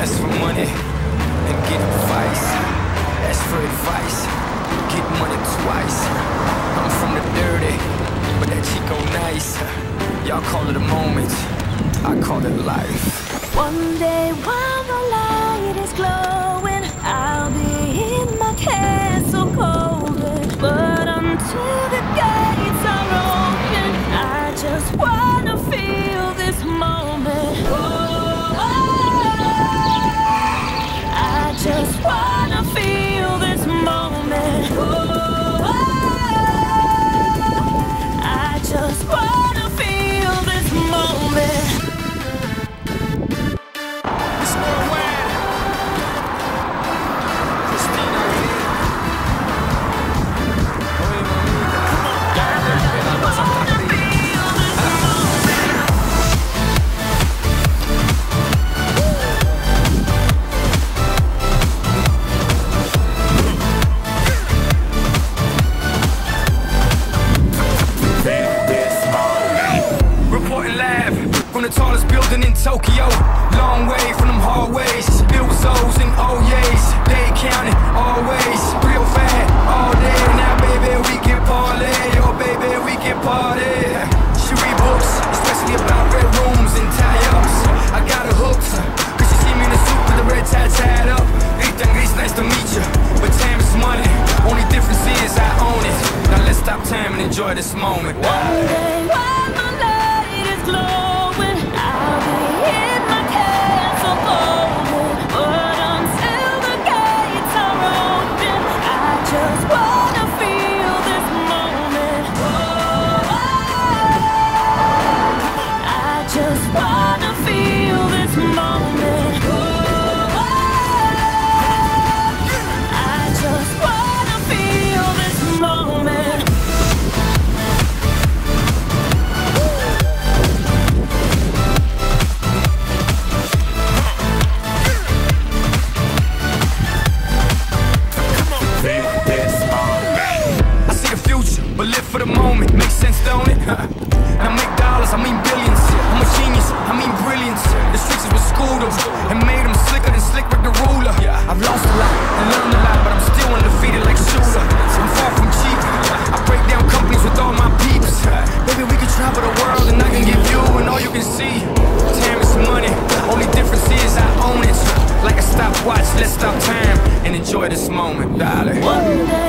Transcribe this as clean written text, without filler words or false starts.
ask for money and get advice. Ask for advice, get money twice. I'm from the dirty, but that Chico nice. Y'all call it a moment, I call it life. One day while the light is glowing, I'll be in my castle golden. But until the gates are open, I just wanna feel this moment. Oh, I just wanna feel this moment. Oh, I just wanna feel this moment. The tallest building in Tokyo, long way from them hallways. Bills, O's, and O's, they counting always. Real fat all day. Now, baby, we can parlay. Oh, baby, we can party. She read books, especially about red rooms and tie-ups. I got her hooked, cause she see me in a suit with a red tie tied up. Ethan, it's nice to meet you, but time is money. Only difference is I own it. Now let's stop time and enjoy this moment. One day while the light is glowing, I'll be in my castle golden. But until the gates are open, I just wanna feel this moment. Oh, I just wanna feel this moment. Oh, I just wanna feel this moment. But live for the moment, makes sense, don't it? I make dollars, I mean billions. I'm a genius, I mean brilliance. The streets was schooled them and made them slicker than Slick Rick the Ruler. I've lost a lot and learned a lot, but I'm still undefeated like Shooter. I'm far from cheap, I break down companies with all my peeps. Baby, we can travel the world and I can give you and all you can see. Time is money, only difference is I own it. Like a stopwatch, let's stop time and enjoy this moment, darling. One day